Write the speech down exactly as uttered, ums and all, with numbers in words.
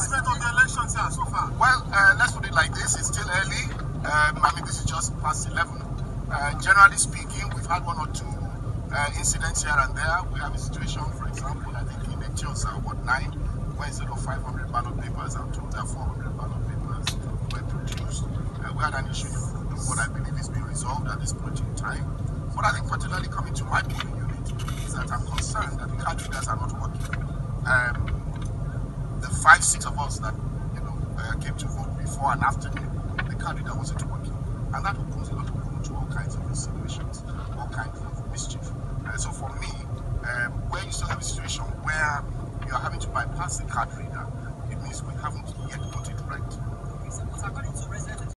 assessment of the elections here so far? Well, uh, let's put it like this. It's still early. Um, I mean, this is just past eleven. Uh, generally speaking, we've had one or two uh, incidents here and there. We have a situation, for example, I think in Lectures, uh, what, nine, where instead of five hundred ballot papers, I'm told that four hundred ballot papers were produced. Uh, we had an issue in Fudu, what I believe is being resolved at this point in time. But I think particularly coming to my polling unit is that I'm concerned that the card readers are not working. Um, the five, six of us that you know uh, came to vote before and after me, the card reader wasn't working. And that opens a lot of room to all kinds of insinuations, all kinds of mischief. Uh, so for me, um, where you still have a situation where you are having to bypass the card reader, it means we haven't